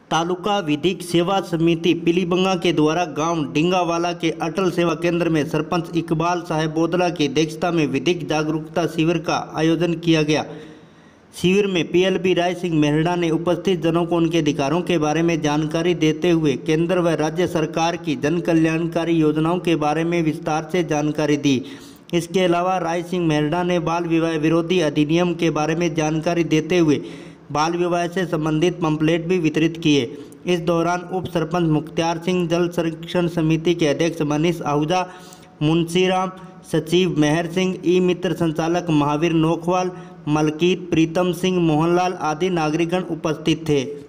तालुका विधिक सेवा समिति पीलीबंगा के द्वारा गांव डिंगावाला के अटल सेवा केंद्र में सरपंच इकबाल साहेब बोदला की अध्यक्षता में विधिक जागरूकता शिविर का आयोजन किया गया। शिविर में पीएलबी राय सिंह मेहड़ा ने उपस्थित जनों को उनके अधिकारों के बारे में जानकारी देते हुए केंद्र व राज्य सरकार की जन कल्याणकारी योजनाओं के बारे में विस्तार से जानकारी दी। इसके अलावा राय सिंह मेहड़ा ने बाल विवाह विरोधी अधिनियम के बारे में जानकारी देते हुए बाल विवाह से संबंधित पंपलेट भी वितरित किए। इस दौरान उप सरपंच मुख्तार सिंह, जल संरक्षण समिति के अध्यक्ष मनीष आहूजा, मुंशीराम, सचिव मेहर सिंह, ई मित्र संचालक महावीर नोखवाल, मलकीत, प्रीतम सिंह, मोहनलाल आदि नागरिकगण उपस्थित थे।